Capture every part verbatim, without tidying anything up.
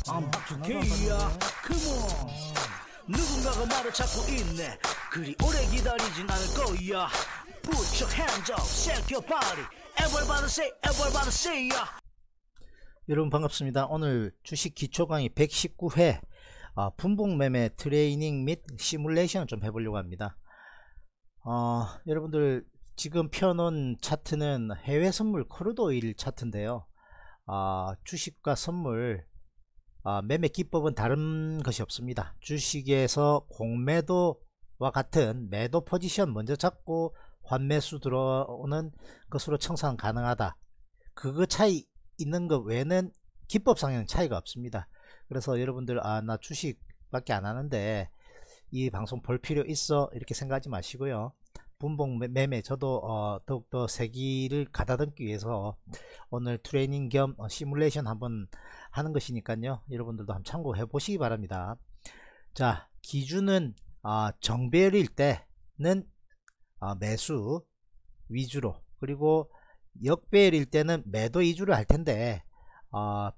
I'm back to K야. Come on. 누군가가 말을 찾고 있네. 그리 오래 기다리진 않을 거야. Put your hands up, shake your body. Everybody say, everybody say ya. 여러분 반갑습니다. 오늘 주식 기초 강의 백십구 회 어, 분봉매매 트레이닝 및 시뮬레이션을 좀 해보려고 합니다. 어, 여러분들 지금 펴놓은 차트는 해외 선물 크루드 오일 차트인데요. 어, 주식과 선물 어, 매매 기법은 다른 것이 없습니다. 주식에서 공매도와 같은 매도 포지션 먼저 잡고 환매수 들어오는 것으로 청산 가능하다. 그거 차이 있는 것 외에는 기법상에는 차이가 없습니다. 그래서 여러분들 아 나 주식밖에 안 하는데 이 방송 볼 필요 있어 이렇게 생각하지 마시고요. 분봉 매매 저도 어, 더욱더 세기를 가다듬기 위해서 오늘 트레이닝 겸 어, 시뮬레이션 한번 하는 것이니까요. 여러분들도 한번 참고해 보시기 바랍니다. 자, 기준은 어, 정배열일 때는 어, 매수 위주로, 그리고 역배열일 때는 매도 위주로 할 텐데 어,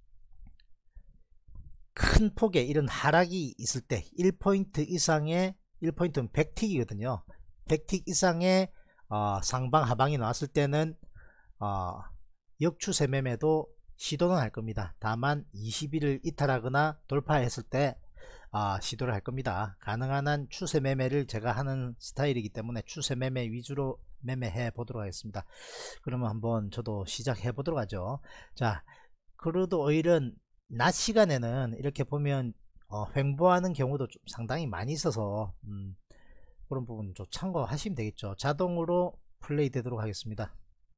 큰 폭의 이런 하락이 있을 때 일 포인트 이상의 일 포인트는 백 틱이거든요. 백 틱 이상의 어, 상방 하방이 나왔을 때는 어, 역추세 매매도 시도는 할 겁니다. 다만 이십 일을 이탈하거나 돌파했을 때 어, 시도를 할 겁니다. 가능한 한 추세 매매를 제가 하는 스타일이기 때문에 추세 매매 위주로 매매해 보도록 하겠습니다. 그러면 한번 저도 시작해 보도록 하죠. 자, 크루드 오일은 낮 시간에는 이렇게 보면 어, 횡보하는 경우도 좀 상당히 많이 있어서 음, 그런 부분 좀 참고하시면 되겠죠. 자동으로 플레이 되도록 하겠습니다.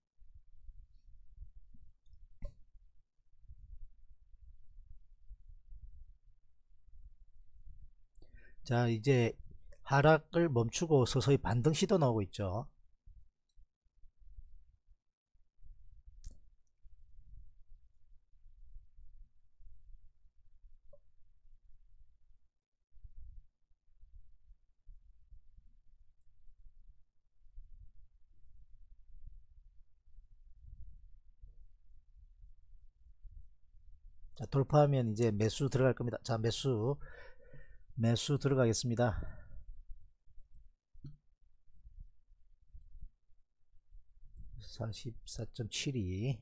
자, 이제 하락을 멈추고 서서히 반등 시도 나오고 있죠. 자, 돌파하면 이제 매수 들어갈 겁니다. 자, 매수 매수 들어가겠습니다. 사십사 점 칠이.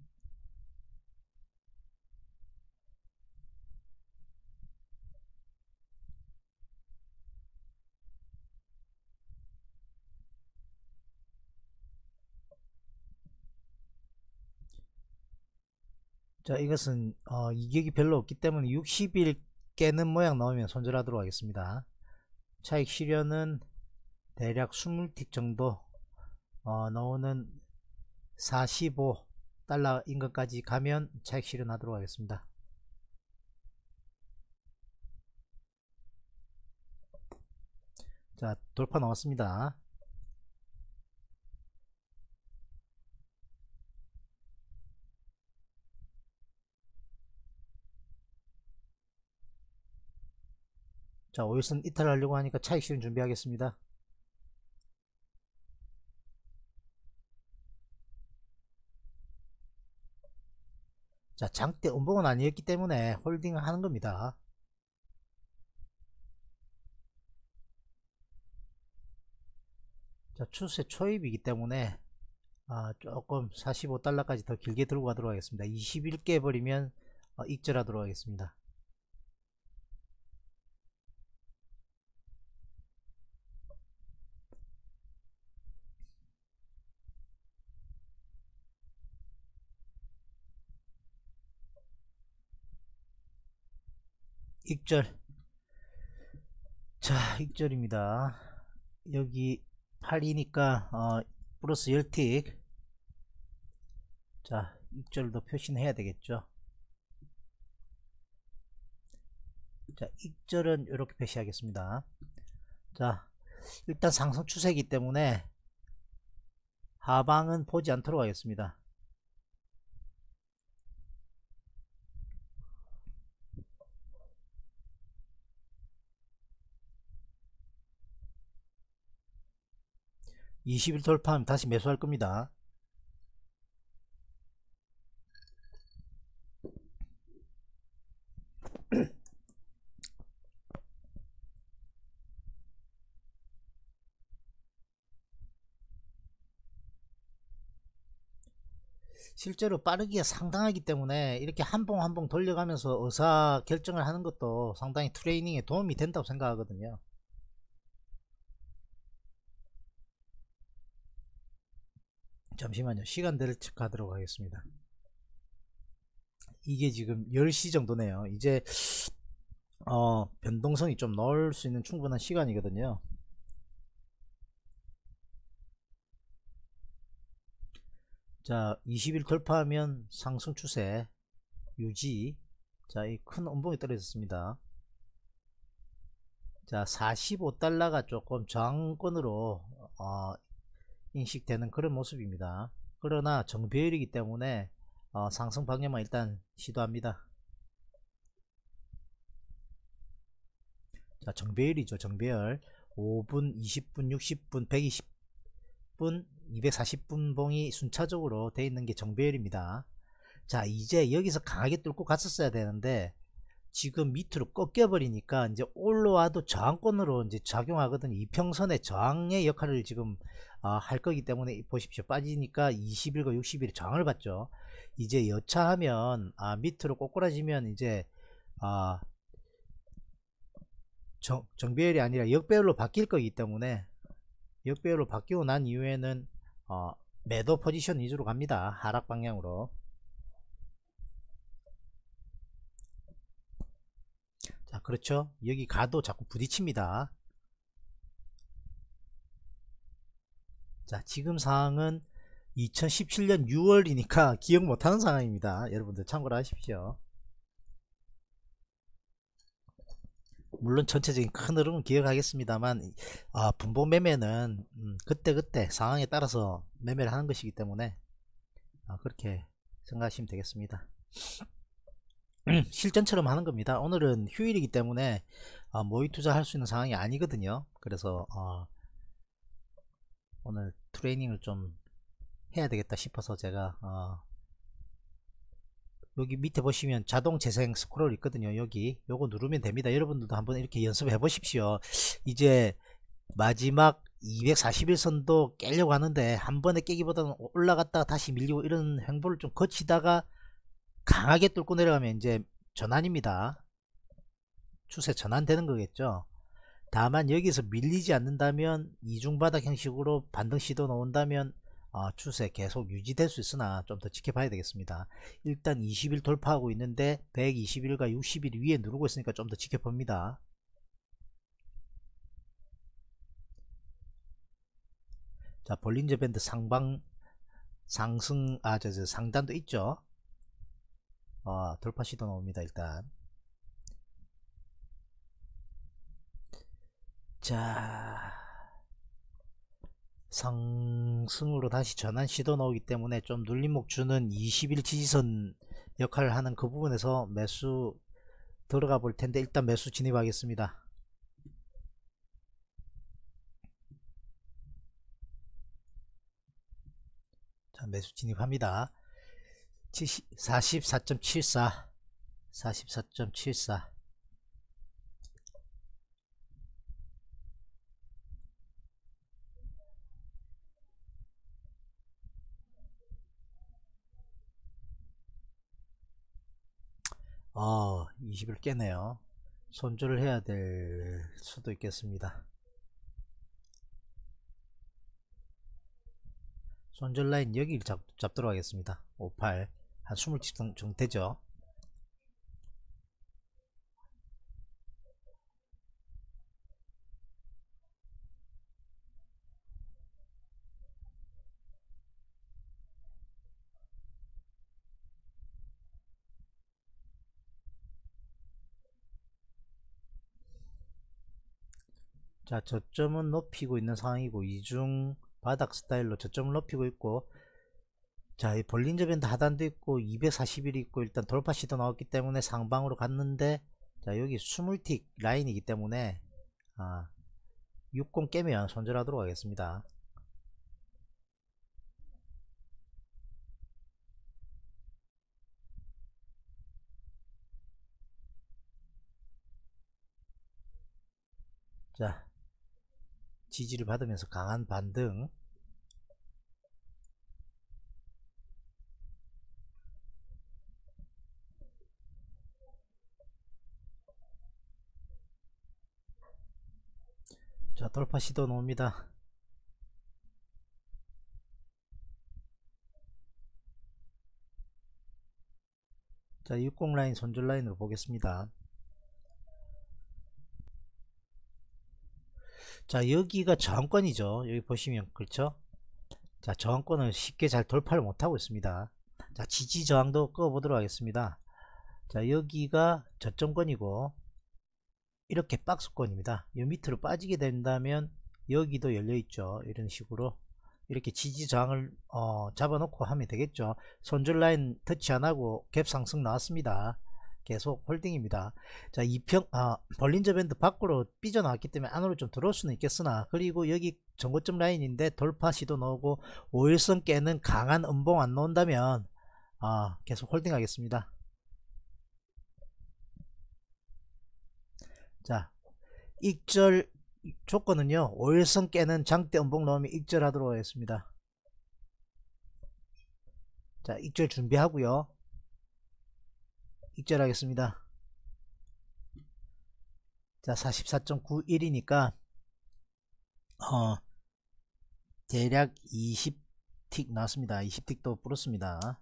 자, 이것은 어, 이격이 별로 없기 때문에 육십 일 깨는 모양 나오면 손절하도록 하겠습니다. 차익 실현은 대략 이십 틱 정도 어, 나오는 사십오 달러인 것까지 가면 차익 실현하도록 하겠습니다. 자, 돌파 나왔습니다. 자, 오일선 이탈하려고 하니까 차익 실현 준비하겠습니다. 자, 장대 음봉은 아니었기 때문에 홀딩을 하는 겁니다. 자, 추세 초입이기 때문에 아, 조금 사십오 달러까지 더 길게 들고 가도록 하겠습니다. 이십 일 깨버리면 어, 익절하도록 하겠습니다. 익절. 자, 익절입니다. 여기 팔이니까 어, 플러스 십 틱. 자, 익절도 표시는 해야 되겠죠. 자, 익절은 이렇게 표시하겠습니다. 자, 일단 상승 추세이기 때문에 하방은 보지 않도록 하겠습니다. 이십 일 돌파하면 다시 매수할 겁니다. 실제로 빠르기가 상당하기 때문에 이렇게 한 봉 한 봉 돌려가면서 의사 결정을 하는 것도 상당히 트레이닝에 도움이 된다고 생각하거든요. 잠시만요. 시간대를 체크하도록 하겠습니다. 이게 지금 열 시 정도네요. 이제 어, 변동성이 좀 넣을 수 있는 충분한 시간이거든요. 자, 이십 일 돌파하면 상승 추세 유지. 자, 이 큰 음봉이 떨어졌습니다. 자, 사십오 달러가 조금 저항권으로 어, 인식되는 그런 모습입니다. 그러나 정배율이기 때문에 어, 상승 방향만 일단 시도합니다. 자, 정배율이죠. 정배열 오 분, 이십 분, 육십 분, 백이십 분, 이백사십 분 봉이 순차적으로 되어 있는 게 정배열입니다. 자, 이제 여기서 강하게 뚫고 갔었어야 되는데 지금 밑으로 꺾여 버리니까 이제 올라와도 저항권으로 이제 작용하거든요. 이평선의 저항의 역할을 지금 어, 할 거기 때문에 보십시오. 빠지니까 이십 일과 육십 일 저항을 받죠. 이제 여차하면 아, 밑으로 꼬꾸라지면 이제 아, 정, 정배열이 아니라 역배열로 바뀔 거기 때문에 역배열로 바뀌고 난 이후에는 어, 매도 포지션 위주로 갑니다. 하락 방향으로. 자, 그렇죠. 여기 가도 자꾸 부딪힙니다. 자, 지금 상황은 이천십칠 년 유월이니까 기억 못하는 상황입니다. 여러분들 참고로 하십시오. 물론 전체적인 큰 흐름은 기억하겠습니다만 아, 분봉 매매는 음, 그때그때 상황에 따라서 매매를 하는 것이기 때문에 아, 그렇게 생각하시면 되겠습니다. 실전처럼 하는 겁니다. 오늘은 휴일이기 때문에 어, 모의 투자할 수 있는 상황이 아니거든요. 그래서 어, 오늘 트레이닝을 좀 해야 되겠다 싶어서 제가 어, 여기 밑에 보시면 자동 재생 스크롤 있거든요. 여기 요거 누르면 됩니다. 여러분들도 한번 이렇게 연습해 보십시오. 이제 마지막 이백사십 일 선도 깨려고 하는데 한 번에 깨기보다는 올라갔다가 다시 밀리고 이런 행보를 좀 거치다가 강하게 뚫고 내려가면 이제 전환입니다. 추세 전환되는 거겠죠. 다만 여기서 밀리지 않는다면 이중바닥 형식으로 반등 시도 나온다면 어, 추세 계속 유지될 수 있으나 좀 더 지켜봐야 되겠습니다. 일단 이십 일 돌파하고 있는데 백이십 일과 육십 일 위에 누르고 있으니까 좀 더 지켜봅니다. 자, 볼린저 밴드 상방 상승 아 저 저 상단도 있죠. 어, 돌파 시도 나옵니다. 일단 자, 상승으로 다시 전환 시도 나오기 때문에 좀 눌림목 주는 이십 일 지지선 역할을 하는 그 부분에서 매수 들어가 볼 텐데 일단 매수 진입하겠습니다. 자, 매수 진입합니다. 사십사 점 칠사 사십사 점 칠사 어, 이십 일 깨네요. 손절을 해야 될 수도 있겠습니다. 손절 라인 여기를 잡, 잡도록 하겠습니다. 오십팔 한 이십 집 정도 되죠. 자, 저점은 높이고 있는 상황이고 이중 바닥 스타일로 저점을 높이고 있고 자, 이 볼린저 밴드 하단도 있고 이백사십 일 있고 일단 돌파 시도 나왔기 때문에 상방으로 갔는데 자, 여기 이십틱 라인이기 때문에 아, 육십 깨면 손절하도록 하겠습니다. 자, 지지를 받으면서 강한 반등 자, 돌파 시도 나옵니다. 자, 육십 라인 손절 라인으로 보겠습니다. 자, 여기가 저항권이죠. 여기 보시면 그렇죠. 자, 저항권을 쉽게 잘 돌파를 못하고 있습니다. 자, 지지 저항도 꺼 보도록 하겠습니다. 자, 여기가 저점권이고 이렇게 박스권입니다. 이 밑으로 빠지게 된다면 여기도 열려있죠. 이런 식으로 이렇게 지지 저항을 어, 잡아놓고 하면 되겠죠. 손절 라인 터치 안하고 갭 상승 나왔습니다. 계속 홀딩입니다. 자, 이평 아, 볼린저 밴드 밖으로 삐져나왔기 때문에 안으로 좀 들어올 수는 있겠으나, 그리고 여기 전고점 라인인데 돌파 시도 나오고 오일선 깨는 강한 음봉 안 나온다면 아, 계속 홀딩 하겠습니다. 자, 익절 조건은요, 오일선 깨는 장대 음봉 나오면 익절하도록 하겠습니다. 자, 익절 준비하고요. 익절하겠습니다. 자, 사십사 점 구일이니까 어, 대략 이십 틱 나왔습니다. 이십 틱도 뿌렸습니다.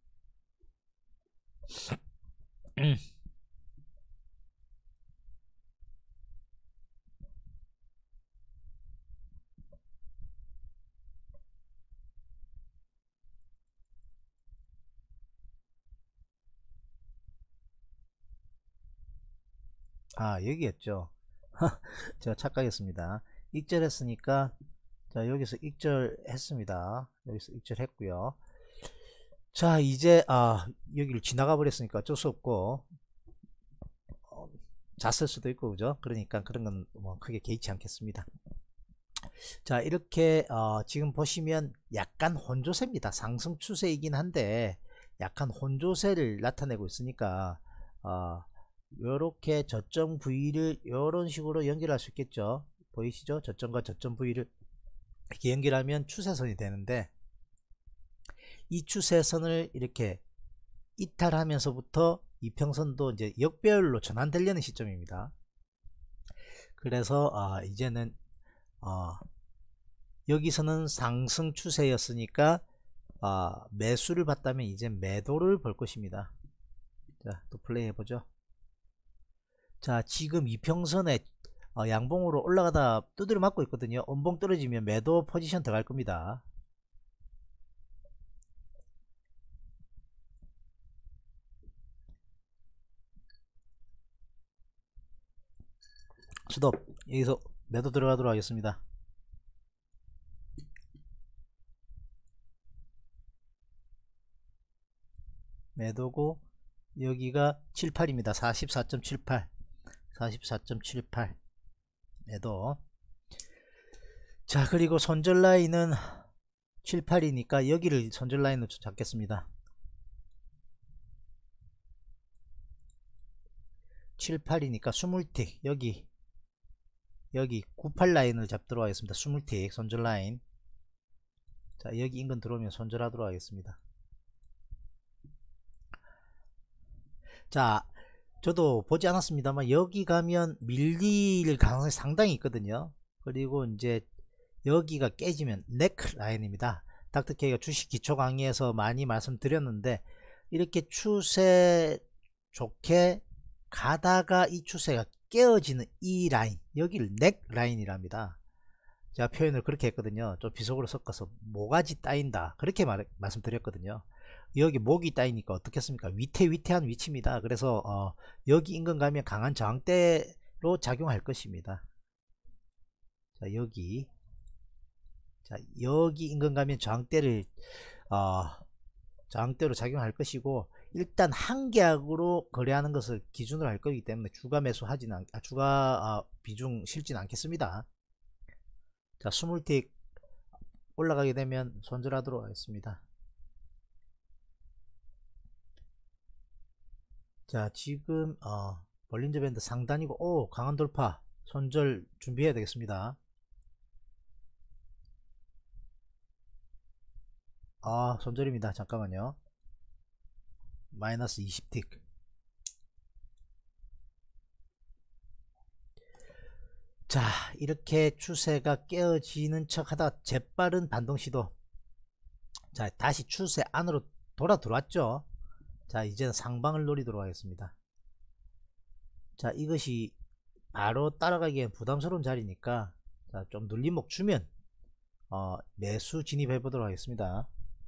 아, 여기였죠. 제가 착각했습니다. 익절했으니까 자, 여기서 익절했습니다. 여기서 익절했고요. 자, 이제 아, 여기를 지나가 버렸으니까 어쩔 수 없고 어, 잤을 수도 있고, 그죠? 그러니까 그런 건 뭐 크게 개의치 않겠습니다. 자, 이렇게 어, 지금 보시면 약간 혼조세입니다. 상승 추세이긴 한데 약간 혼조세를 나타내고 있으니까 어, 요렇게 저점 V를 요런 식으로 연결할 수 있겠죠. 보이시죠? 저점과 저점 V를 이렇게 연결하면 추세선이 되는데, 이 추세선을 이렇게 이탈하면서부터 이평선도 이제 역배열로 전환되려는 시점입니다. 그래서 어, 이제는 어, 여기서는 상승 추세였으니까 어, 매수를 봤다면 이제 매도를 볼 것입니다. 자, 또 플레이 해보죠. 자, 지금 이평선에 어, 양봉으로 올라가다 두드려 맞고 있거든요. 음봉 떨어지면 매도 포지션 들어갈 겁니다. 스톱. 여기서 매도 들어가도록 하겠습니다. 매도고 여기가 칠십팔입니다. 사십사 점 칠팔 사십사 점 칠팔 매도. 자, 그리고 손절 라인은 칠십팔이니까 여기를 손절 라인으로 잡겠습니다. 칠십팔이니까 이십 틱 여기 여기 구십팔 라인을 잡도록 하겠습니다. 이십 틱 손절 라인. 자, 여기 인근 들어오면 손절하도록 하겠습니다. 자, 저도 보지 않았습니다만 여기 가면 밀릴 가능성이 상당히 있거든요. 그리고 이제 여기가 깨지면 네크 라인입니다. 닥터케이가 주식 기초 강의에서 많이 말씀드렸는데, 이렇게 추세 좋게 가다가 이 추세가 깨어지는 이 라인, 여기를 넥 라인이랍니다. 제가 표현을 그렇게 했거든요. 좀 비속어로 섞어서 모가지 따인다, 그렇게 말, 말씀드렸거든요. 여기 목이 따이니까 어떻겠습니까? 위태위태한 위치입니다. 그래서 어, 여기 인근 가면 강한 저항대로 작용할 것입니다. 자, 여기 자, 여기 인근 가면 저항대를 어, 저항대로 작용할 것이고, 일단 한 계약으로 거래하는 것을 기준으로 할 거기 때문에 주가 매수하지는 않, 아, 주가 아, 비중 실지는 않겠습니다. 자, 이십 틱 올라가게 되면 손절하도록 하겠습니다. 자, 지금 어, 볼린저 밴드 상단이고, 오, 강한 돌파, 손절 준비해야 되겠습니다. 아, 손절입니다. 잠깐만요. 마이너스 이십 틱. 자, 이렇게 추세가 깨어지는 척 하다 재빠른 반동 시도. 자, 다시 추세 안으로 돌아 들어왔죠. 자, 이제는 상방을 노리도록 하겠습니다. 자, 이것이 바로 따라가기엔 부담스러운 자리니까, 자, 좀 눌림목 주면 어, 매수 진입해 보도록 하겠습니다.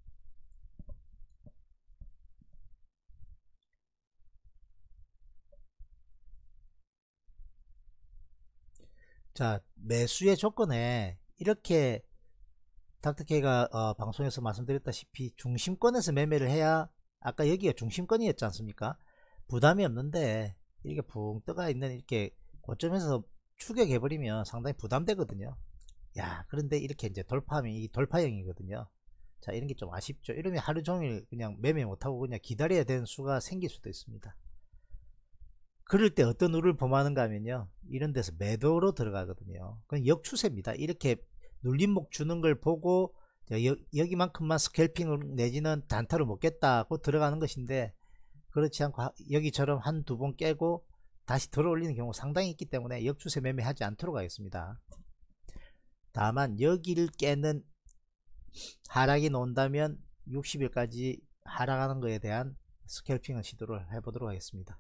자, 매수의 조건에 이렇게 닥터케이가 어, 방송에서 말씀드렸다시피 중심권에서 매매를 해야, 아까 여기가 중심권이었지 않습니까? 부담이 없는데 이렇게 붕 떠가 있는 이렇게 고점에서 추격해 버리면 상당히 부담되거든요. 야, 그런데 이렇게 이제 돌파하면 이 돌파형이거든요. 자, 이런 게 좀 아쉽죠. 이러면 하루 종일 그냥 매매 못하고 그냥 기다려야 되는 수가 생길 수도 있습니다. 그럴 때 어떤 룰을 범하는가 하면요, 이런 데서 매도로 들어가거든요. 그건 역추세입니다. 이렇게 눌림목 주는 걸 보고 여, 여기만큼만 스캘핑을 내지는 단타를 먹겠다고 들어가는 것인데, 그렇지 않고 여기처럼 한두 번 깨고 다시 들어 올리는 경우 상당히 있기 때문에 역추세 매매하지 않도록 하겠습니다. 다만 여기를 깨는 하락이 나온다면 육십 일까지 하락하는 것에 대한 스캘핑을 시도를 해보도록 하겠습니다.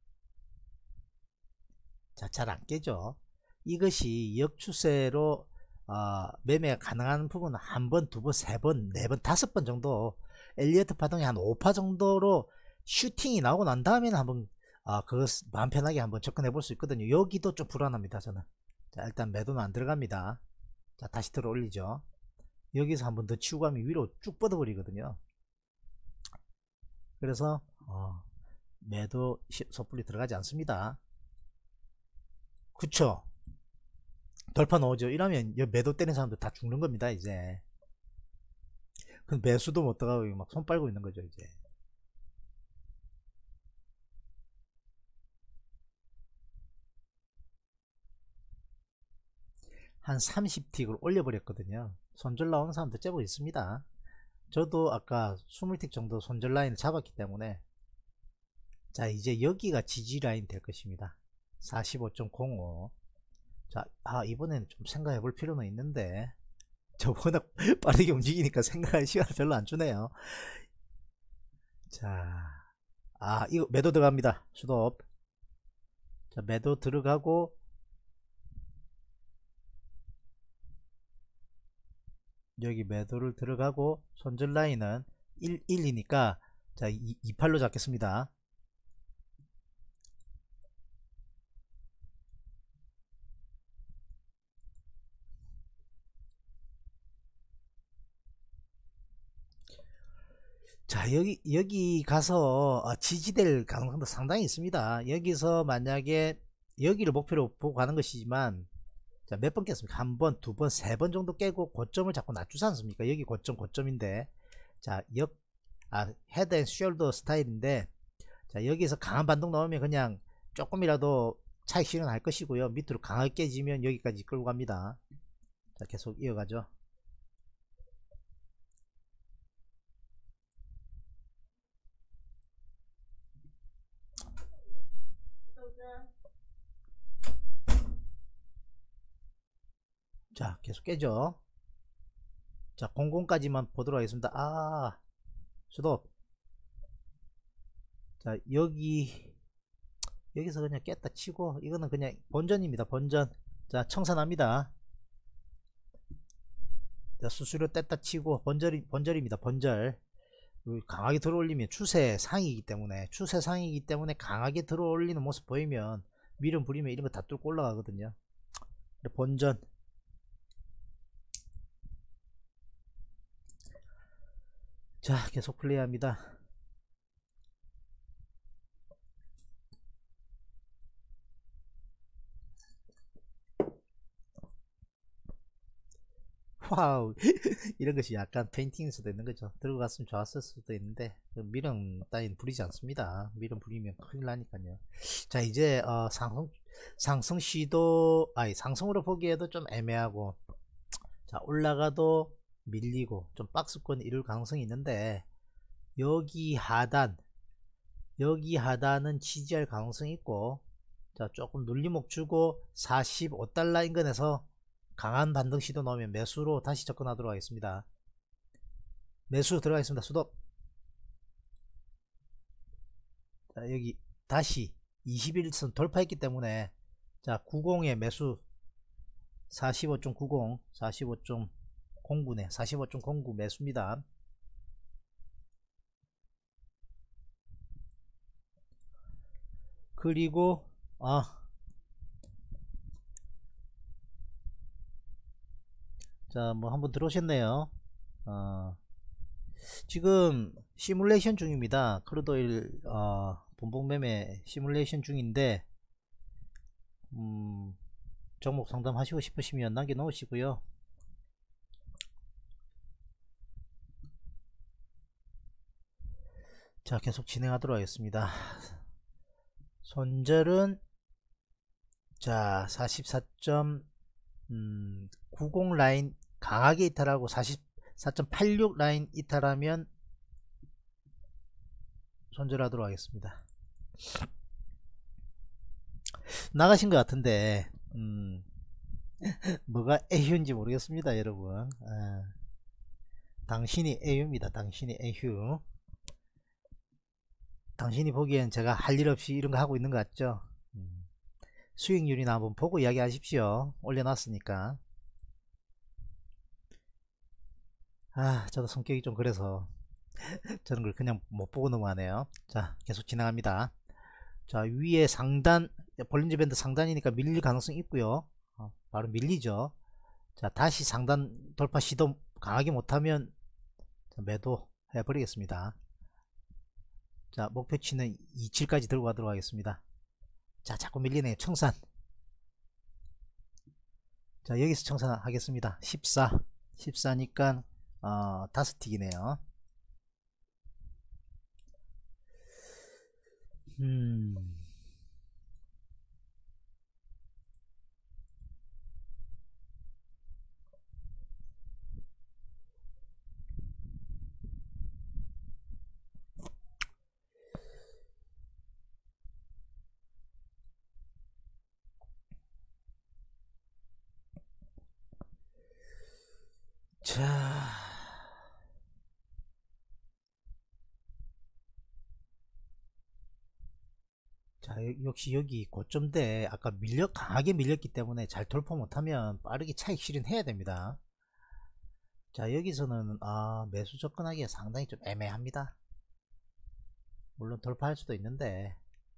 자, 잘 안 깨죠. 이것이 역추세로 어, 매매가 가능한 부분은 한 번, 두 번, 세 번, 네 번, 다섯 번 정도, 엘리어트 파동이 한 오 파 정도로 슈팅이 나오고 난 다음에는 한번 어, 그거 마음 편하게 한번 접근해 볼 수 있거든요. 여기도 좀 불안합니다, 저는. 자, 일단 매도는 안 들어갑니다. 자, 다시 들어 올리죠. 여기서 한번 더 치고 가면 위로 쭉 뻗어 버리거든요. 그래서 어, 매도 섣불리 들어가지 않습니다. 그쵸? 돌파 나오죠. 이러면 매도 때리는 사람들 다 죽는 겁니다, 이제. 그 매수도 못 들어가고 막 손 빨고 있는 거죠, 이제. 한 삼십 틱을 올려버렸거든요. 손절 나오는 사람도 제법 있습니다. 저도 아까 이십 틱 정도 손절 라인을 잡았기 때문에, 자, 이제 여기가 지지 라인 될 것입니다. 사십오 점 공오. 자, 아, 이번에는 좀 생각해 볼 필요는 있는데, 저 워낙 빠르게 움직이니까 생각할 시간을 별로 안 주네요. 자, 아, 이거 매도 들어갑니다. 수도업. 자, 매도 들어가고, 여기 매도를 들어가고, 손절 라인은 일, 일이니까, 자, 이십팔로 잡겠습니다. 자, 여기 여기 가서 지지될 가능성도 상당히 있습니다. 여기서 만약에 여기를 목표로 보고 가는 것이지만, 자, 몇 번 깼습니까? 한 번, 두 번, 세 번 정도 깨고 고점을 자꾸 낮추지 않습니까? 여기 고점 고점인데, 자, 옆 아, 헤드 앤 숄더 스타일인데, 자, 여기서 강한 반동 나오면 그냥 조금이라도 차익 실현할 것이고요. 밑으로 강하게 깨지면 여기까지 끌고 갑니다. 자, 계속 이어가죠. 자, 계속 깨죠. 자, 공공까지만 보도록 하겠습니다. 아, 수도. 자, 여기 여기서 그냥 깼다 치고, 이거는 그냥 본전입니다, 본전. 자, 청산합니다. 자, 수수료 뗐다 치고 본절이, 본절입니다, 본절. 강하게 들어올리면 추세 상이기 때문에, 추세 상이기 때문에 강하게 들어올리는 모습 보이면 미련 부리면 이런 거 다 뚫고 올라가거든요. 본전. 자, 계속 플레이합니다. 와우. 이런 것이 약간 페인팅일 수도 있는 거죠. 들고 갔으면 좋았을 수도 있는데, 미련 따윈 부리지 않습니다. 미련 부리면 큰일 나니까요. 자, 이제 어, 상승 상승 시도, 아니 상승으로 보기에도 좀 애매하고, 자, 올라가도 밀리고 좀 박스권 이룰 가능성이 있는데, 여기 하단 여기 하단은 지지할 가능성이 있고, 자, 조금 눌림목 주고 사십오 달러 인근에서 강한 반등 시도 나오면 매수로 다시 접근하도록 하겠습니다. 매수 들어가겠습니다. 수도. 자, 여기 다시 이십일 선 돌파했기 때문에 자, 구십에 매수. 사십오 점 구십, 사십오 점 공구네. 사십오 점 공구 매수입니다. 그리고 아 자, 뭐 한번 들어오셨네요. 어, 지금 시뮬레이션 중입니다. 크루도일 어, 본봉매매 시뮬레이션 중인데 음, 종목 상담하시고 싶으시면 남겨 놓으시고요. 자, 계속 진행하도록 하겠습니다. 손절은 자, 사십사 점 구십 라인 강하게 이탈하고 사십사 점 팔육 라인 이탈하면 손절하도록 하겠습니다. 나가신 것 같은데 음, 뭐가 에휴인지 모르겠습니다, 여러분. 아, 당신이 에휴입니다. 당신이 에휴. 당신이 보기엔 제가 할 일 없이 이런 거 하고 있는 것 같죠? 음, 수익률이나 한번 보고 이야기 하십시오. 올려놨으니까. 아, 저도 성격이 좀 그래서 저런 걸 그냥 못 보고 넘어가네요. 자, 계속 진행합니다. 자, 위에 상단, 볼린저 밴드 상단이니까 밀릴 가능성이 있고요. 어, 바로 밀리죠. 자, 다시 상단 돌파 시도 강하게 못하면 매도 해버리겠습니다. 자, 목표치는 이십칠까지 들고 가도록 하겠습니다. 자, 자꾸 밀리네요. 청산. 자, 여기서 청산 하겠습니다. 십사. 십사니까 어, 다섯 틱이네요. 음. 자, 자, 역시 여기 고점대 아까 밀려 강하게 밀렸기 때문에 잘 돌파 못하면 빠르게 차익 실현해야 됩니다. 자, 여기서는 아, 매수 접근하기가 상당히 좀 애매합니다. 물론 돌파할 수도 있는데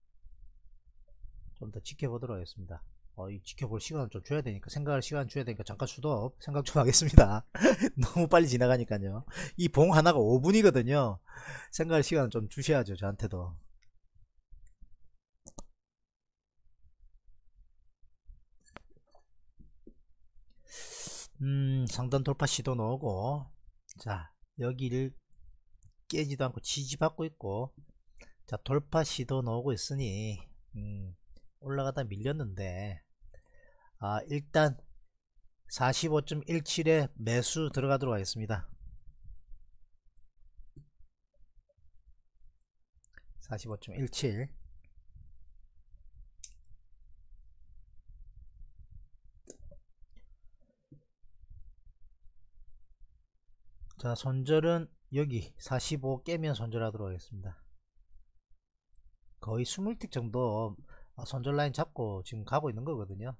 좀 더 지켜보도록 하겠습니다. 어, 이 지켜볼 시간을 좀 줘야 되니까, 생각할 시간 줘야 되니까 잠깐 수도 생각 좀 하겠습니다. 너무 빨리 지나가니까요. 이 봉 하나가 오 분이거든요 생각할 시간을 좀 주셔야죠, 저한테도. 음, 상단 돌파 시도 나오고, 자, 여기를 깨지도 않고 지지받고 있고, 자, 돌파 시도 나오고 있으니 음, 올라가다 밀렸는데 아, 일단 사십오 점 일칠 에 매수 들어가도록 하겠습니다. 사십오 점 일칠. 자, 손절은 여기 사십오 깨면 손절하도록 하겠습니다. 거의 이십 틱 정도 손절 라인 잡고 지금 가고 있는 거거든요.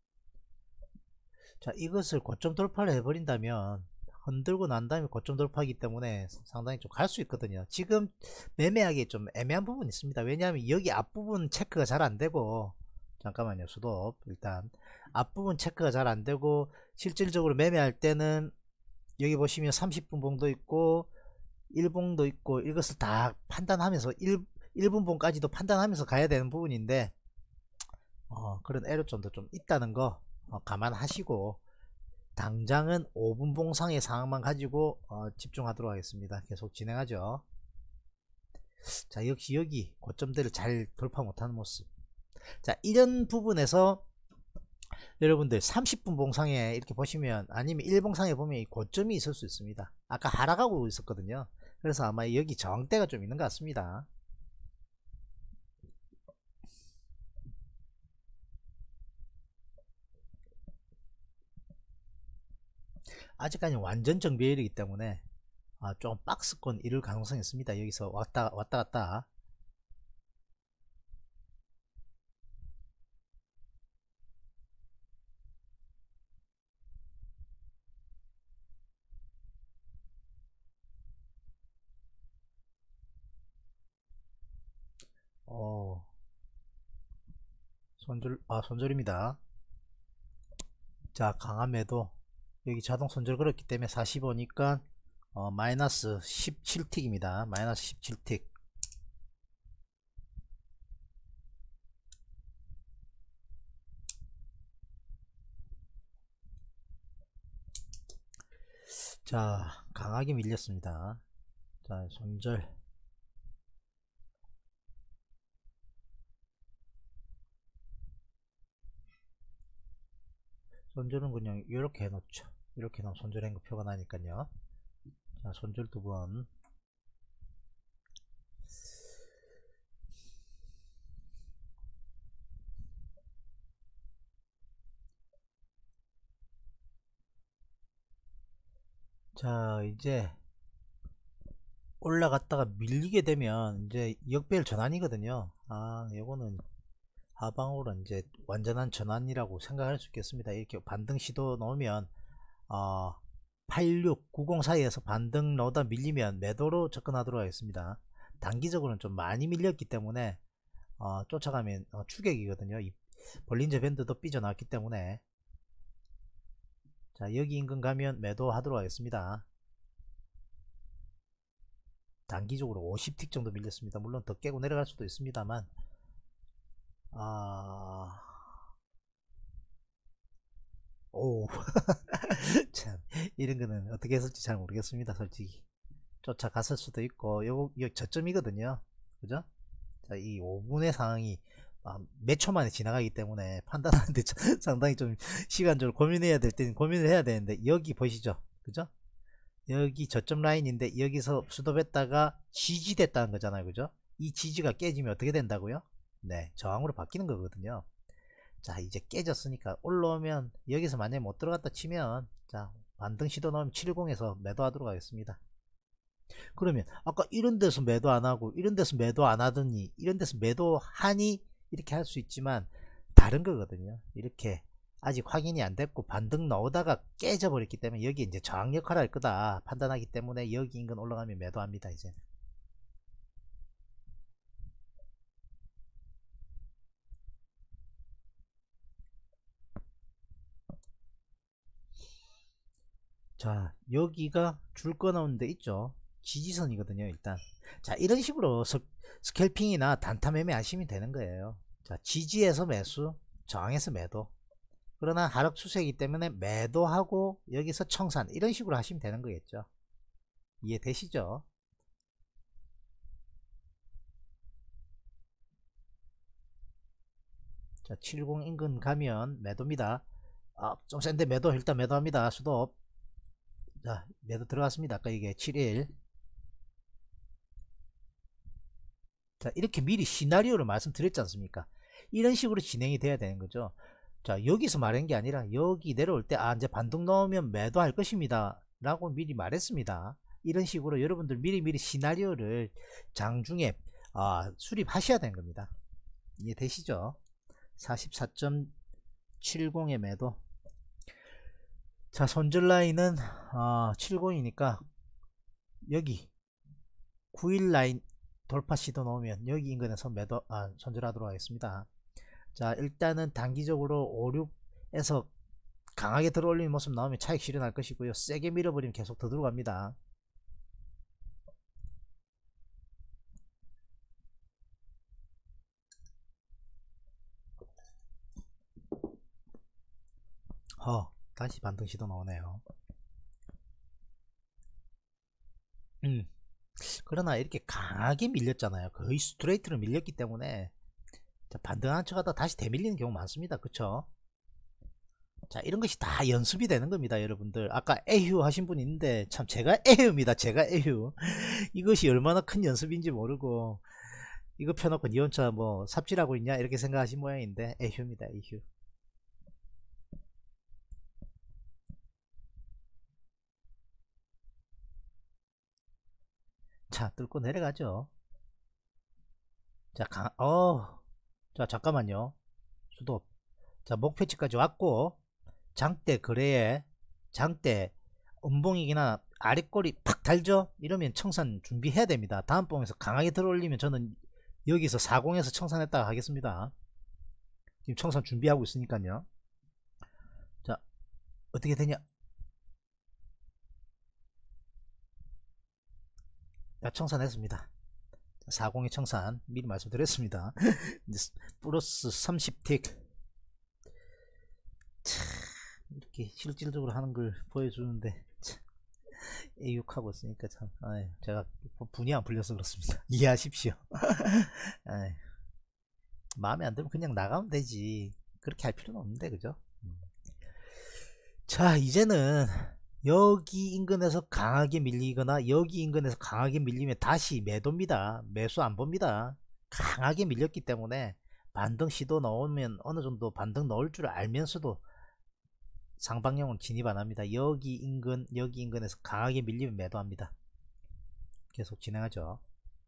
자, 이것을 고점 돌파를 해버린다면, 흔들고 난 다음에 고점 돌파하기 때문에 상당히 좀 갈 수 있거든요. 지금 매매하기 좀 애매한 부분이 있습니다. 왜냐하면 여기 앞부분 체크가 잘 안되고, 잠깐만요, 수도 일단 앞부분 체크가 잘 안되고, 실질적으로 매매할 때는 여기 보시면 삼십 분 봉도 있고 일 봉도 있고, 이것을 다 판단하면서 일, 일 분 봉까지도 판단하면서 가야 되는 부분인데 어, 그런 애로점도 좀 있다는 거 어, 감안하시고 당장은 오 분 봉상의 상황만 가지고 어, 집중하도록 하겠습니다. 계속 진행하죠. 자, 역시 여기 고점대를 잘 돌파 못하는 모습. 자, 이런 부분에서 여러분들 삼십 분 봉상에 이렇게 보시면, 아니면 일 봉상에 보면 이 고점이 있을 수 있습니다. 아까 하락하고 있었거든요. 그래서 아마 여기 저항대가 좀 있는 것 같습니다. 아직까지 완전 정배율이기 때문에 아, 좀 박스권 이룰 가능성이 있습니다. 여기서 왔다 왔다 갔다. 어, 손절, 아, 손절입니다. 자, 강한 매도. 여기 자동 손절 걸었기 때문에 사십오니까 어, 마이너스 십칠 틱입니다. 마이너스 십칠 틱. 자, 강하게 밀렸습니다. 자, 손절. 손절은 그냥 이렇게 해놓죠. 이렇게 해놓으면 손절 행급표가 나니까요. 자, 손절 두 번. 자, 이제 올라갔다가 밀리게 되면 이제 역배열 전환이거든요. 아, 요거는 하방으로 이제 완전한 전환이라고 생각할 수 있겠습니다. 이렇게 반등 시도 넣으면 어, 팔육, 구십 사이에서 반등 넣다 밀리면 매도로 접근하도록 하겠습니다. 단기적으로는 좀 많이 밀렸기 때문에 어, 쫓아가면 어, 추격이거든요. 이 볼린저 밴드도 삐져나왔기 때문에. 자, 여기 인근 가면 매도하도록 하겠습니다. 단기적으로 오십 틱 정도 밀렸습니다. 물론 더 깨고 내려갈 수도 있습니다만 아... 오 참 이런 거는 어떻게 했을지 잘 모르겠습니다. 솔직히 쫓아갔을 수도 있고 요, 요 저점이거든요. 그죠? 자, 이 오 분의 상황이 아, 몇 초 만에 지나가기 때문에 판단하는데 상당히 좀 시간적으로 고민해야 될 때는 고민을 해야 되는데, 여기 보시죠. 그죠? 여기 저점 라인인데 여기서 수도했다가 지지됐다는 거잖아요. 그죠? 이 지지가 깨지면 어떻게 된다고요? 네, 저항으로 바뀌는 거거든요. 자, 이제 깨졌으니까 올라오면 여기서 만약에 못 들어갔다 치면 자, 반등 시도 나오면 칠십에서 매도하도록 하겠습니다. 그러면 아까 이런 데서 매도 안하고 이런 데서 매도 안하더니 이런 데서 매도하니 이렇게 할 수 있지만 다른 거거든요. 이렇게 아직 확인이 안 됐고 반등 나오다가 깨져 버렸기 때문에 여기 이제 저항 역할을 할 거다 판단하기 때문에 여기 인근 올라가면 매도합니다. 이제 자, 여기가 줄 거 나오는 데 있죠. 지지선이거든요. 일단 자, 이런 식으로 스, 스캘핑이나 단타 매매 하시면 되는 거예요. 자, 지지에서 매수, 저항에서 매도. 그러나 하락 추세이기 때문에 매도하고 여기서 청산, 이런 식으로 하시면 되는 거겠죠. 이해되시죠? 자, 칠십 인근 가면 매도입니다. 아, 좀 센데 매도, 일단 매도합니다. 수도. 자, 매도 들어갔습니다. 아까 이게 칠십일. 자, 이렇게 미리 시나리오를 말씀드렸지 않습니까? 이런 식으로 진행이 돼야 되는 거죠. 자, 여기서 말한 게 아니라 여기 내려올 때 아, 이제 반등 넣으면 매도할 것입니다 라고 미리 말했습니다. 이런 식으로 여러분들 미리미리 시나리오를 장중에 아, 수립하셔야 되는 겁니다. 이해되시죠? 사십사 점 칠십의 매도. 자, 손절 라인은 아, 칠십이니까 여기 구일 라인 돌파 시도 넣으면 여기 인근에서 매도 아, 손절하도록 하겠습니다. 자, 일단은 단기적으로 오, 육에서 강하게 들어올리는 모습 나오면 차익 실현할 것이고요. 세게 밀어버리면 계속 더 들어갑니다. 허, 다시 반등 시도 나오네요. 음. 그러나 이렇게 강하게 밀렸잖아요. 거의 스트레이트로 밀렸기 때문에 자, 반등한 척 하다 다시 대밀리는 경우 많습니다. 그쵸? 자, 이런 것이 다 연습이 되는 겁니다. 여러분들 아까 에휴 하신 분 있는데 참 제가 에휴입니다. 제가 에휴. 이것이 얼마나 큰 연습인지 모르고 이거 펴놓고 니 혼자 뭐 삽질하고 있냐 이렇게 생각하신 모양인데 에휴입니다. 에휴. 자, 뚫고 내려가죠. 자, 강, 어, 자, 잠깐만요. 수도. 자, 목표치까지 왔고, 장대 거래에, 장대, 음봉이기나 아랫골이 팍 달죠? 이러면 청산 준비해야 됩니다. 다음 봉에서 강하게 들어올리면 저는 여기서 사공에서 청산했다가 하겠습니다. 지금 청산 준비하고 있으니까요. 자, 어떻게 되냐? 자, 청산했습니다. 사공의 청산 미리 말씀드렸습니다. 플러스 삼십 틱. 참, 이렇게 실질적으로 하는 걸 보여주는데 참, 애육하고 있으니까 참, 아유, 제가 분이 안 풀려서 그렇습니다. 이해하십시오. 아유, 마음에 안 들면 그냥 나가면 되지. 그렇게 할 필요는 없는데, 그죠? 음. 자, 이제는 여기 인근에서 강하게 밀리거나 여기 인근에서 강하게 밀리면 다시 매도입니다. 매수 안 봅니다. 강하게 밀렸기 때문에 반등 시도 넣으면 어느 정도 반등 넣을 줄 알면서도 상방향은 진입 안 합니다. 여기 인근, 여기 인근에서 강하게 밀리면 매도합니다. 계속 진행하죠.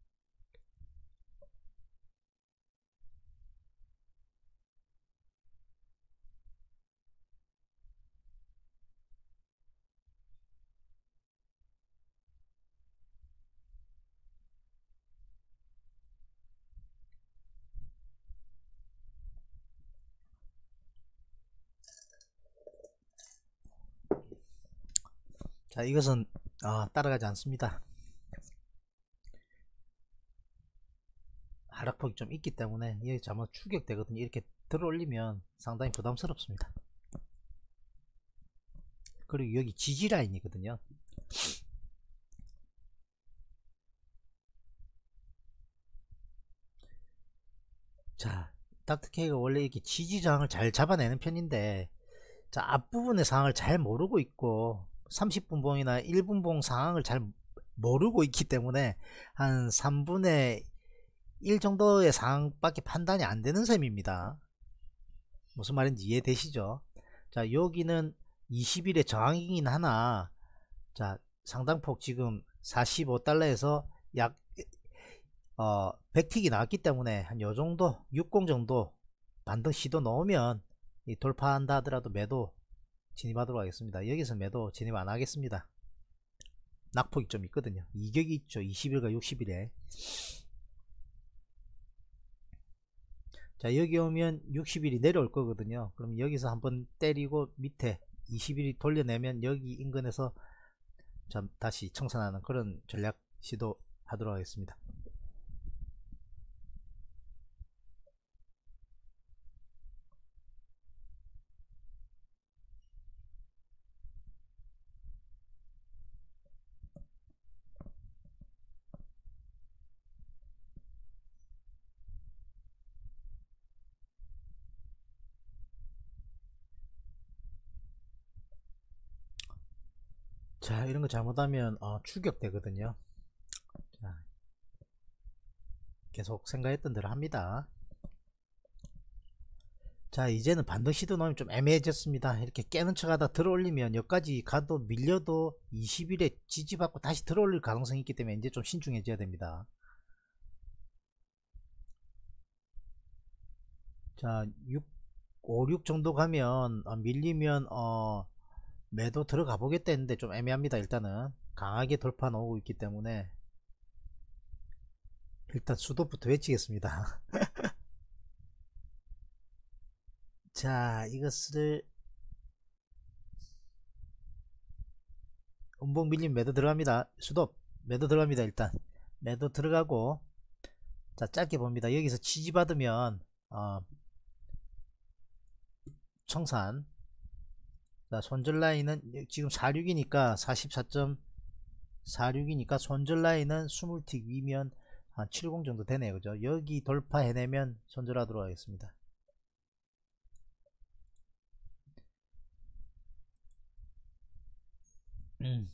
자, 이것은 어, 따라가지 않습니다. 하락폭이 좀 있기 때문에 여기 잘못 추격되거든요. 이렇게 들어올리면 상당히 부담스럽습니다. 그리고 여기 지지 라인이거든요. 자, 닥터케이가 원래 이렇게 지지저항을 잘 잡아내는 편인데, 자, 앞부분의 상황을 잘 모르고 있고 삼십 분 봉이나 일 분 봉 상황을 잘 모르고 있기 때문에 한 삼분의 일 정도의 상황밖에 판단이 안 되는 셈입니다. 무슨 말인지 이해되시죠? 자, 여기는 이십 일의 저항이긴 하나, 자, 상당폭 지금 사십오 달러에서 약 어, 백 틱이 나왔기 때문에 한 요정도 육십 정도 반등 시도 넣으면 이 돌파한다 하더라도 매도 진입하도록 하겠습니다. 여기서 매도 진입 안 하겠습니다. 낙폭이 좀 있거든요. 이격이 있죠. 이십 일과 육십 일에. 자, 여기 오면 육십 일이 내려올 거거든요. 그럼 여기서 한번 때리고 밑에 이십 일이 돌려내면 여기 인근에서 참 다시 청산하는 그런 전략 시도하도록 하겠습니다. 자, 이런 거 잘못하면 어, 추격되거든요. 자, 계속 생각했던 대로 합니다. 자, 이제는 반등 시도 넣으면 좀 애매해졌습니다. 이렇게 깨는 척 하다 들어올리면 여기까지 가도 밀려도 이십 일에 지지받고 다시 들어올릴 가능성이 있기 때문에 이제 좀 신중해져야 됩니다. 자, 육, 오, 육 정도 가면 어, 밀리면 어, 매도 들어가 보겠다 했는데 좀 애매합니다. 일단은 강하게 돌파 나오고 있기 때문에 일단 수도부터 외치겠습니다. 자, 이것을 음봉 밀림 매도 들어갑니다. 수도 매도 들어갑니다. 일단 매도 들어가고, 자, 짧게 봅니다. 여기서 지지받으면 어, 청산. 자, 손절 라인은 지금 사십육이니까 사십사 점 사십육이니까 손절 라인은 이십 틱 위면 한 칠십 정도 되네요. 그죠? 여기 돌파해내면 손절하도록 하겠습니다. 음.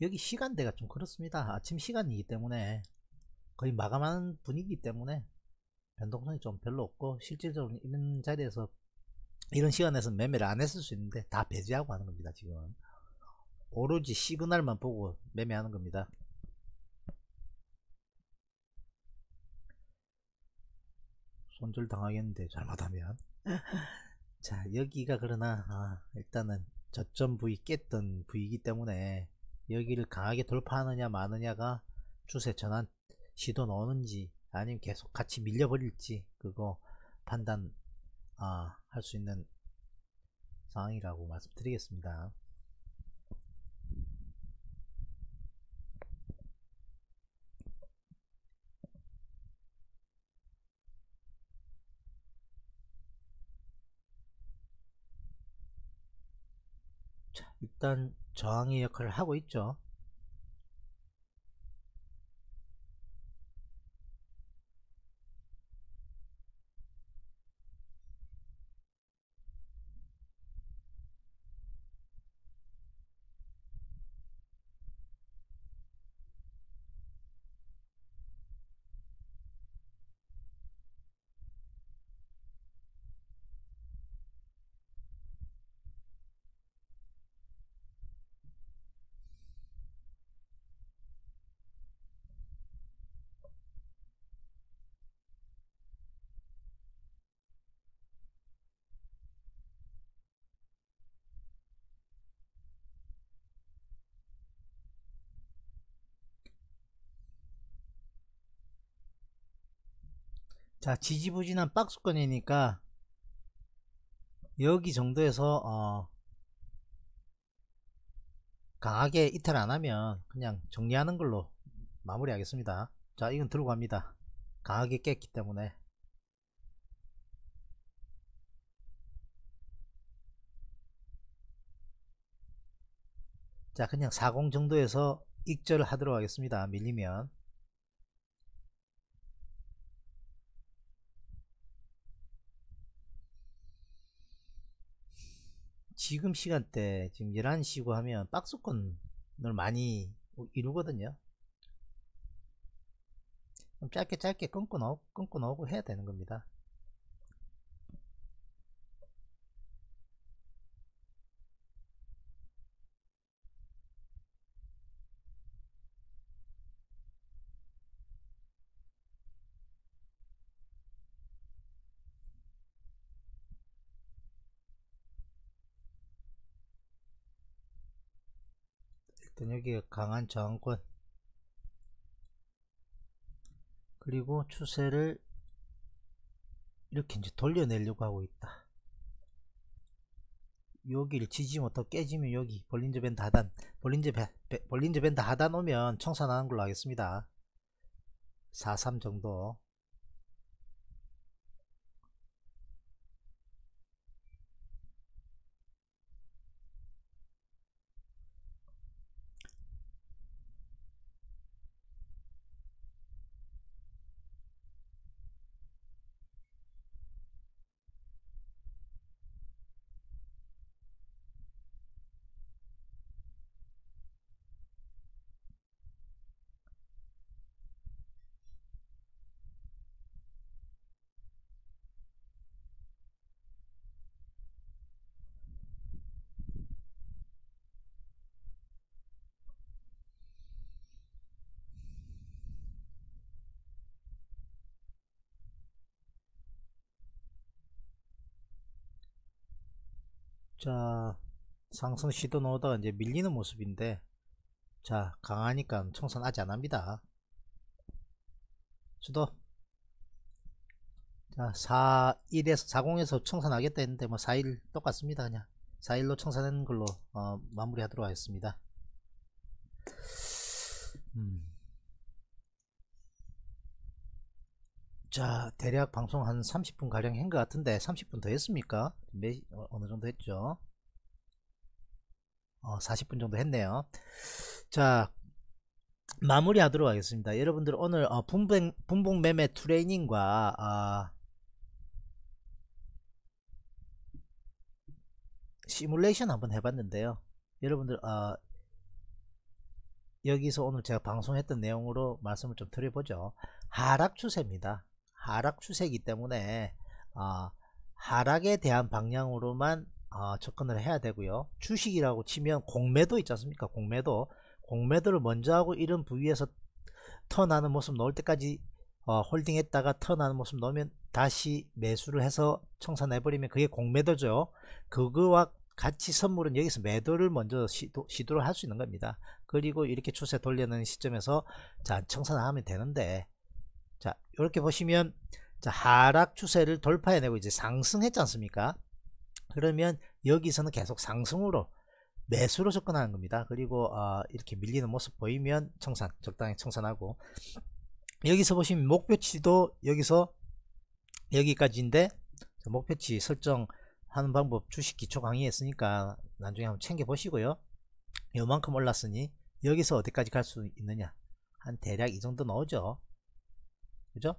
여기 시간대가 좀 그렇습니다. 아침 시간이기 때문에 거의 마감하는 분위기이기 때문에 변동성이 좀 별로 없고, 실질적으로 이런 자리에서 이런 시간에서 매매를 안 했을 수 있는데 다 배제하고 하는 겁니다. 지금 오로지 시그널만 보고 매매하는 겁니다. 손절 당하겠는데 잘못하면. 자, 여기가 그러나 아, 일단은 저점 부위 깼던 부위이기 때문에 여기를 강하게 돌파하느냐 마느냐가 추세 전환 시도 나오는지 아니면 계속 같이 밀려버릴지 그거 판단 아, 할 수 있는 상황이라고 말씀드리겠습니다. 자, 일단 저항의 역할을 하고 있죠. 자, 지지부진한 박스권이니까 여기 정도에서 어, 강하게 이탈 안하면 그냥 정리하는 걸로 마무리 하겠습니다. 자, 이건 들고 갑니다. 강하게 깼기 때문에. 자, 그냥 사십 정도에서 익절을 하도록 하겠습니다. 밀리면. 지금 시간대 지금 열한 시고 하면 박스권을 많이 이루거든요. 좀 짧게 짧게 끊고 나오고 끊고 나오고 해야 되는 겁니다. 일단 여기가 강한 저항권, 그리고 추세를 이렇게 이제 돌려내려고 하고 있다. 여기를 지지 못하고 깨지면 여기 볼린저 밴드 하단, 볼린저, 배, 배, 볼린저 밴드 하단 오면 청산하는 걸로 하겠습니다. 사십삼 정도. 자, 상승 시도 나오다가 이제 밀리는 모습인데, 자, 강하니까 청산 아직 안 합니다. 수도. 자, 사십일에서 사십에서 청산하겠다 했는데 뭐 사십일 똑같습니다. 그냥 사십일로 청산하는 걸로 어, 마무리 하도록 하겠습니다. 음. 자, 대략 방송 한 삼십 분 가량 한 것 같은데 삼십 분 더 했습니까? 몇, 어, 어느 정도 했죠? 어, 사십 분 정도 했네요. 자, 마무리 하도록 하겠습니다. 여러분들 오늘 어, 분봉, 분봉 매매 트레이닝과 어, 시뮬레이션 한번 해봤는데요. 여러분들 어, 여기서 오늘 제가 방송했던 내용으로 말씀을 좀 드려보죠. 하락 추세입니다. 하락 추세이기 때문에 어, 하락에 대한 방향으로만 어, 접근을 해야 되고요. 주식이라고 치면 공매도 있지 않습니까? 공매도 공매도를 먼저 하고 이런 부위에서 턴하는 모습 넣을 때까지 어, 홀딩했다가 턴하는 모습 넣으면 다시 매수를 해서 청산해버리면 그게 공매도죠. 그거와 같이 선물은 여기서 매도를 먼저 시도, 시도를 할 수 있는 겁니다. 그리고 이렇게 추세 돌려는 시점에서 자 청산을 하면 되는데, 자 이렇게 보시면 자 하락 추세를 돌파해내고 이제 상승했지 않습니까? 그러면 여기서는 계속 상승으로 매수로 접근하는 겁니다. 그리고 어, 이렇게 밀리는 모습 보이면 청산, 적당히 청산하고, 여기서 보시면 목표치도 여기서 여기까지인데, 목표치 설정하는 방법 주식 기초 강의에 했으니까 나중에 한번 챙겨 보시고요. 요만큼 올랐으니 여기서 어디까지 갈 수 있느냐, 한 대략 이 정도 나오죠. 그죠?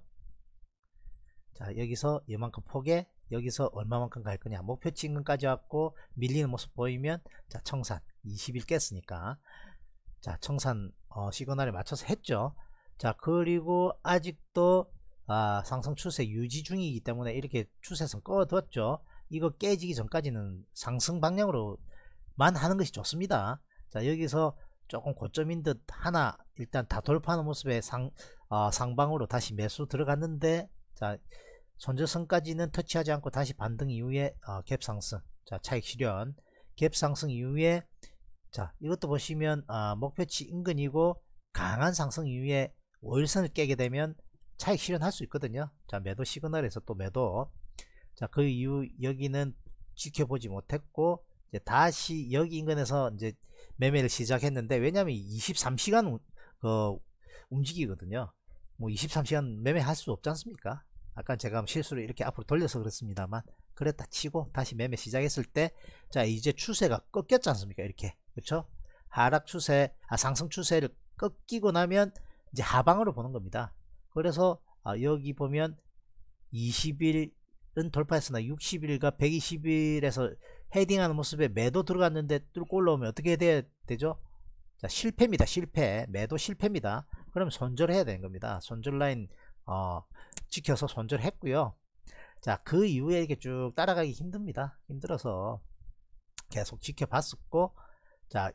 자 여기서 이만큼 폭에 여기서 얼마만큼 갈 거냐, 목표치 인근까지 왔고 밀리는 모습 보이면 자 청산, 이십 일 깼으니까 자 청산 어, 시그널에 맞춰서 했죠. 자 그리고 아직도 아, 상승 추세 유지 중이기 때문에 이렇게 추세선 꺼뒀죠. 이거 깨지기 전까지는 상승 방향으로만 하는 것이 좋습니다. 자 여기서 조금 고점인 듯 하나 일단 다 돌파하는 모습의 상, 어, 상방으로 다시 매수 들어갔는데, 자 손절선까지는 터치하지 않고 다시 반등 이후에 어, 갭 상승, 자 차익 실현, 갭 상승 이후에 자 이것도 보시면 어, 목표치 인근이고 강한 상승 이후에 오일선을 깨게 되면 차익 실현할 수 있거든요. 자 매도 시그널에서 또 매도, 자 그 이후 여기는 지켜보지 못했고 이제 다시 여기 인근에서 이제 매매를 시작했는데, 왜냐하면 이십삼 시간 어, 움직이거든요. 뭐 이십삼 시간 매매할 수 없지 않습니까? 아까 제가 실수로 이렇게 앞으로 돌려서 그렇습니다만, 그랬다 치고 다시 매매 시작했을 때 자 이제 추세가 꺾였지 않습니까? 이렇게, 그렇죠? 하락 추세, 아 상승 추세를 꺾이고 나면 이제 하방으로 보는 겁니다. 그래서 아, 여기 보면 이십 일은 돌파했으나 육십 일과 백이십 일에서 헤딩하는 모습에 매도 들어갔는데 뚫고 올라오면 어떻게 돼야 되죠? 자 실패입니다. 실패, 매도 실패입니다. 그럼 손절해야 되는 겁니다. 손절 라인 어, 지켜서 손절했고요. 자 그 이후에 이렇게 쭉 따라가기 힘듭니다. 힘들어서 계속 지켜봤었고, 자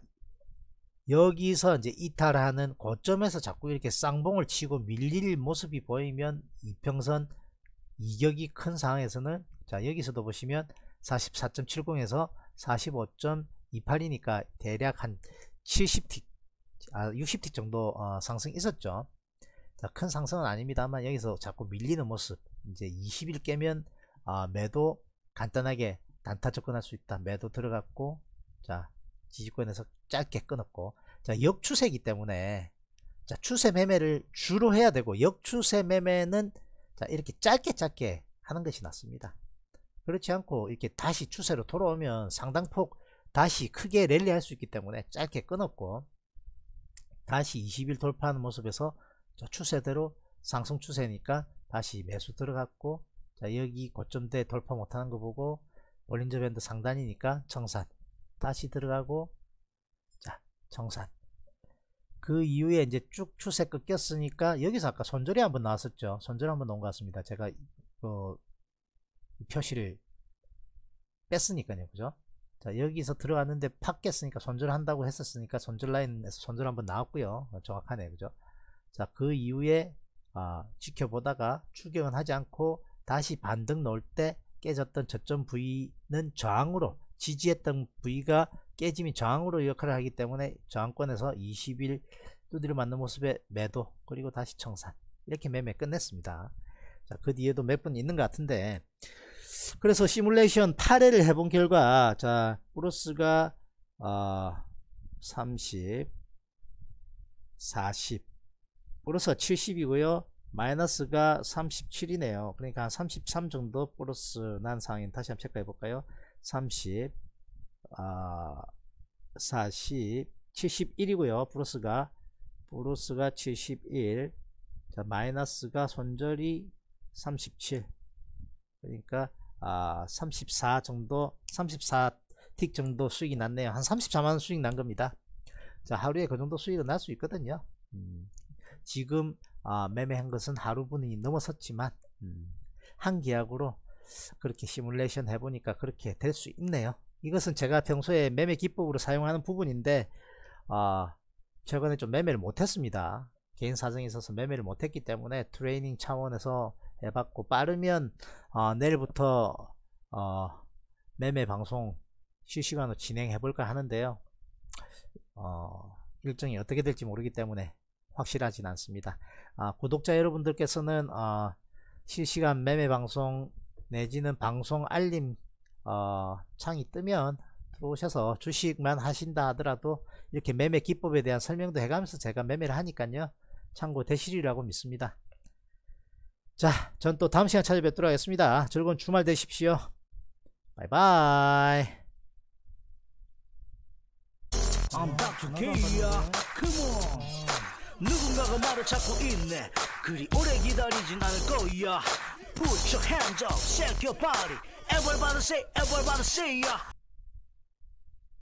여기서 이제 이탈하는 고점에서 자꾸 이렇게 쌍봉을 치고 밀릴 모습이 보이면 이평선 이격이 큰 상황에서는 자 여기서도 보시면 사십사 점 칠공에서 사십오 점 이팔이니까 대략 한 칠십 틱, 아 육십 틱 정도 어, 상승 있었죠. 자, 큰 상승은 아닙니다만 여기서 자꾸 밀리는 모습, 이제 이십 일 깨면 어, 매도 간단하게 단타 접근할 수 있다. 매도 들어갔고, 자 지지권에서 짧게 끊었고, 자 역추세이기 때문에 자 추세 매매를 주로 해야 되고, 역추세 매매는 자 이렇게 짧게 짧게 하는 것이 낫습니다. 그렇지 않고 이렇게 다시 추세로 돌아오면 상당폭 다시 크게 랠리할 수 있기 때문에 짧게 끊었고, 다시 이십 일 돌파하는 모습에서 자 추세대로 상승 추세니까 다시 매수 들어갔고, 자 여기 고점대 돌파 못하는 거 보고 볼린저 밴드 상단이니까 청산, 다시 들어가고 자 청산. 그 이후에 이제 쭉 추세 꺾였으니까 여기서 아까 손절이 한번 나왔었죠. 손절 한번 나온 것 같습니다. 제가 어, 표시를 뺐으니까요. 그죠? 자 여기서 들어갔는데 팍 깼으니까 손절한다고 했었으니까 손절 라인에서 손절 한번 나왔고요. 정확하네. 그죠? 자 그 이후에 아, 지켜보다가 추격은 하지 않고 다시 반등 넣을 때 깨졌던 저점 부위는 저항으로, 지지했던 부위가 깨짐이 저항으로 역할을 하기 때문에 저항권에서 이십 일 두드려 맞는 모습의 매도, 그리고 다시 청산, 이렇게 매매 끝냈습니다. 자, 그 뒤에도 몇 번 있는 것 같은데, 그래서 시뮬레이션 팔 회를 해본 결과 자 플러스가 어, 삼십, 사십, 플러스가 칠십이고요 마이너스가 삼십칠이네요. 그러니까 한 삼십삼 정도 플러스 난 상황인, 다시 한번 체크해 볼까요? 삼십, 아, 사십, 칠십일이고요 플러스가 플러스가 칠십일, 자 마이너스가 손절이 삼십칠, 그러니까 아, 삼십사 정도, 삼십사 틱 정도 수익이 났네요. 한 삼십사만원 수익 난 겁니다. 자, 하루에 그 정도 수익은 날 수 있거든요. 음, 지금 아, 매매한 것은 하루 분이 넘어섰지만 음, 한 계약으로 그렇게 시뮬레이션 해보니까 그렇게 될 수 있네요. 이것은 제가 평소에 매매 기법으로 사용하는 부분인데 아, 최근에 좀 매매를 못했습니다. 개인 사정이 있어서 매매를 못했기 때문에 트레이닝 차원에서 해봤고, 빠르면 어, 내일부터 어, 매매 방송 실시간으로 진행해 볼까 하는데요. 어, 일정이 어떻게 될지 모르기 때문에 확실하진 않습니다. 아, 구독자 여러분들께서는 어, 실시간 매매 방송 내지는 방송 알림 어, 창이 뜨면 들어오셔서 주식만 하신다 하더라도 이렇게 매매 기법에 대한 설명도 해가면서 제가 매매를 하니까요, 참고 되시리라고 믿습니다. 자, 전 또 다음 시간 찾아뵙도록 하겠습니다. 즐거운 주말 되십시오. 바이바이. I'm 닥터 K야. Come on. 누군가가 나를 찾고 있네. 그리 오래 기다리진 않을 거야. Put your hands up, shake your body. Everybody say, everybody say, yeah.